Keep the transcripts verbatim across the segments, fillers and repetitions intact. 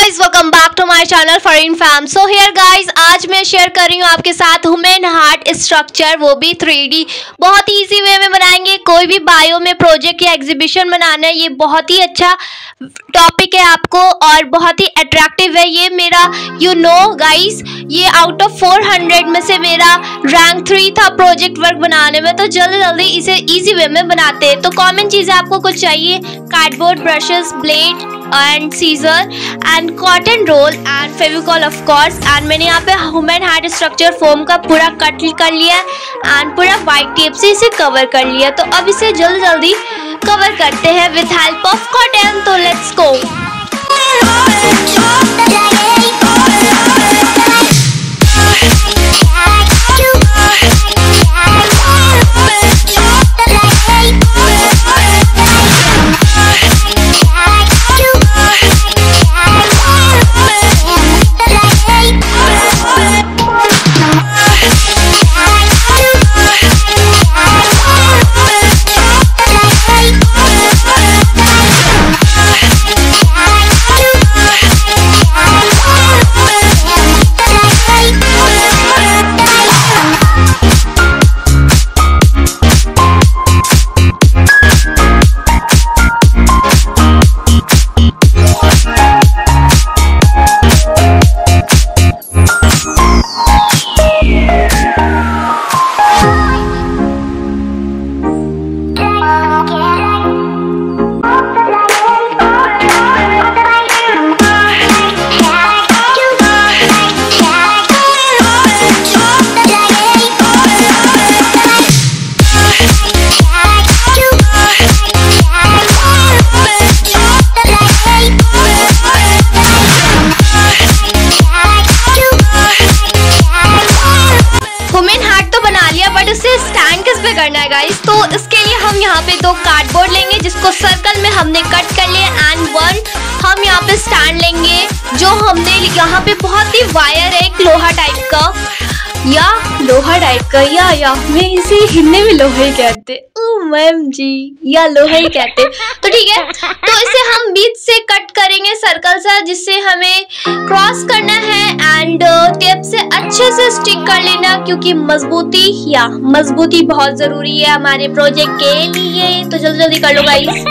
Guys, welcome back to my channel foreign fam. So here guys, आज मैं share कर रही हूँ आपके साथ ह्यूमन हार्ट स्ट्रक्चर, वो भी थ्री डी। बहुत ही इजी वे में बनाएंगे। कोई भी बायो में प्रोजेक्ट या एग्जीबिशन बनाना है, ये बहुत ही अच्छा टॉपिक है आपको और बहुत ही अट्रैक्टिव है। ये मेरा यू नो गाइज, ये आउट ऑफ फोर हंड्रेड में से मेरा रैंक थ्री था प्रोजेक्ट वर्क बनाने में। तो जल्दी जल्दी इसे इजी वे में बनाते हैं। तो कॉमन चीज़ें आपको कुछ चाहिए: cardboard, brushes, blade and scissor and cotton roll and Fevicol of course. And मैंने यहाँ पे ह्यूमन हार्ट स्ट्रक्चर फोम का पूरा कट कर लिया एंड पूरा वाइट टेप से इसे कवर कर लिया। तो अब इसे जल्दी जल्दी कवर करते हैं विद हेल्प ऑफ कॉटन। तो लेट्स गो। करना है गाइस, तो इसके लिए हम यहाँ पे दो कार्डबोर्ड लेंगे जिसको सर्कल में हमने कट कर लिया एंड वन हम यहाँ पे स्टैंड लेंगे जो हमने यहाँ पे बहुत ही वायर है, एक लोहा टाइप का या लोहा टाइप का या या मैं इसे हिंदी में लोहा ही कहते मैम जी, या लोहा ही कहते। तो ठीक है, तो इसे हम बीच से कट करेंगे सर्कल सा, जिससे हमें क्रॉस करना है एंड टेप से अच्छे से स्टिक कर लेना, क्योंकि मजबूती या मजबूती बहुत जरूरी है हमारे प्रोजेक्ट के लिए। तो जल्दी जल्दी कर लो गाइस।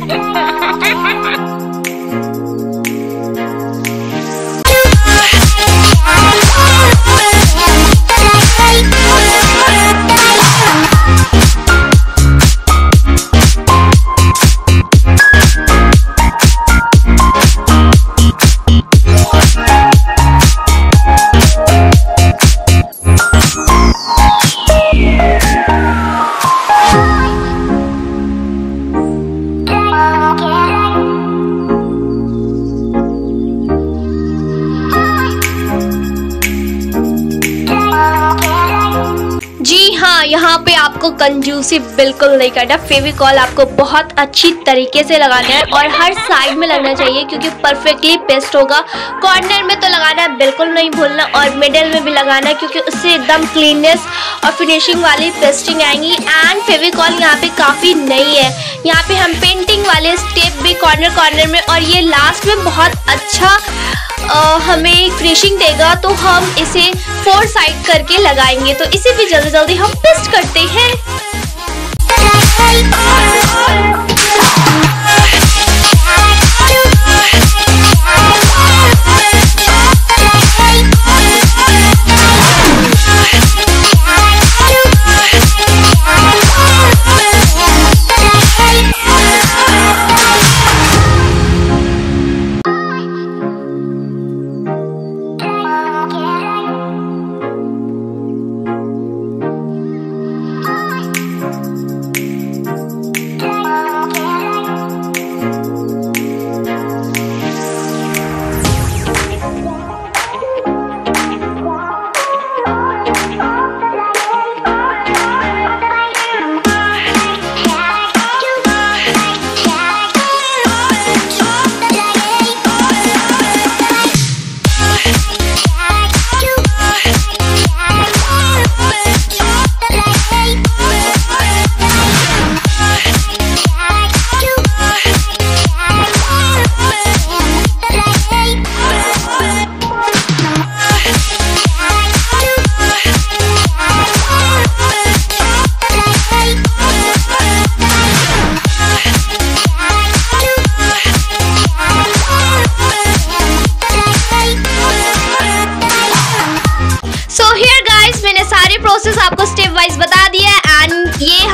यहाँ पे आपको कंजूसी बिल्कुल नहीं करना। फेविकॉल आपको बहुत अच्छी तरीके से लगाना है और हर साइड में लगना चाहिए, क्योंकि परफेक्टली पेस्ट होगा। कॉर्नर में तो लगाना है बिल्कुल नहीं भूलना, और मिडल में भी लगाना है, क्योंकि उससे एकदम क्लीननेस और फिनिशिंग वाली पेस्टिंग आएंगी। एंड फेविकॉल यहाँ पे काफ़ी नई है, यहाँ पे हम पेंटिंग वाले स्टेप भी कॉर्नर कॉर्नर में, और ये लास्ट में बहुत अच्छा आ, हमें फिनिशिंग देगा। तो हम इसे फोर साइड करके लगाएंगे। तो इसे भी जल्दी जल्दी हम पेस्ट करते हैं।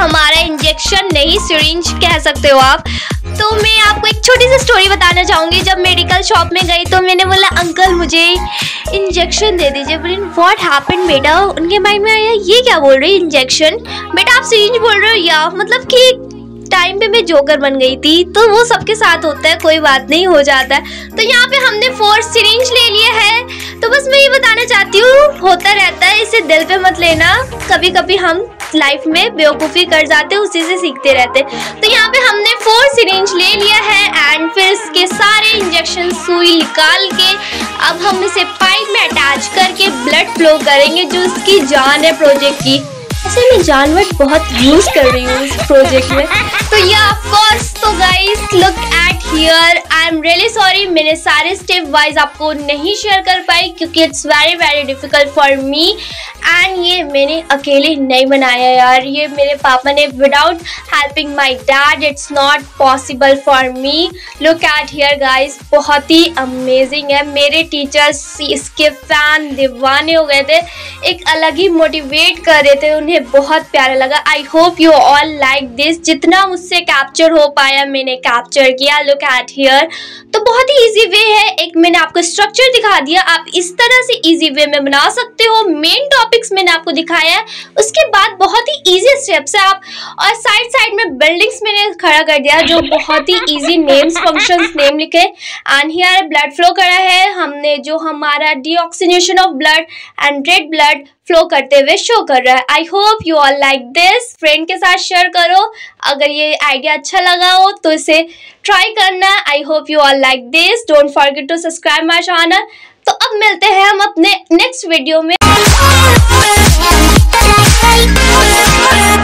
हमारा इंजेक्शन नहीं, सिरिंज कह सकते हो आप। तो मैं आपको एक छोटी सी स्टोरी बताना चाहूँगी। जब मेडिकल शॉप में गई तो मैंने बोला अंकल मुझे इंजेक्शन दे दीजिए। बोले व्हाट हैपेंड बेटा? उनके माइंड में आया ये क्या बोल रही है इंजेक्शन? बेटा आप सिरिंज बोल रहे हो या? मतलब कि टाइम पे मैं जोकर बन गई थी। तो वो सबके साथ होता है, कोई बात नहीं, हो जाता है। तो यहाँ पे हमने फोर सिरिंज ले लिया है। तो बस मैं ये बताना चाहती हूँ होता रहता है, इसे दिल पे मत लेना। कभी कभी हम लाइफ में बेवकूफ़ी कर जाते हैं, उसी से सीखते रहते हैं। तो यहाँ पे हमने फोर सिरिंज ले लिया है एंड फिर इसके सारे इंजेक्शन सुई निकाल के अब हम इसे पाइप में अटैच करके ब्लड फ्लो करेंगे, जो इसकी जान है प्रोजेक्ट की। ऐसे मैं जानवर बहुत यूज कर रही हूँ इस प्रोजेक्ट में। तो या ऑफ कोर्स, तो guys look at here, I am really sorry मैंने सारे स्टेप वाइज आपको नहीं शेयर कर पाई क्योंकि it's very very difficult for me and ये मैंने अकेले नहीं बनाया यार, ये मेरे पापा ने without helping my dad, it's not possible for me. Look at here guys, बहुत ही अमेजिंग है। मेरे टीचर्स इसके फैन दीवाने हो गए थे, एक अलग ही मोटिवेट कर रहे थे, उन्हें बहुत प्यारा लगा। I hope you all like this. जितना मुझसे कैप्चर हो पाया मैंने कैप्चर किया। Look at here. तो बहुत ही इजी वे है, एक मैंने आपको स्ट्रक्चर दिखा दिया, आप इस तरह से इजी वे में बना सकते हो। मेन टॉपिक्स मैंने आपको दिखाया है, उसके बाद बहुत ही इजी स्टेप्स है आप, और साइड साइड में बिल्डिंग्स मैंने खड़ा कर दिया जो बहुत ही इजी नेम्स फंक्शंस नेम लिखे एंड हियर ब्लड फ्लो करा है हमने, जो हमारा deoxygenation of blood and red blood flow करते हुए शो कर रहा है। I hope you all like this. Friend के साथ शेयर करो, अगर ये आइडिया अच्छा लगा हो तो इसे ट्राई करना। I hope you all like this. Don't forget to subscribe my channel. तो अब मिलते हैं हम अपने नेक्स्ट वीडियो में।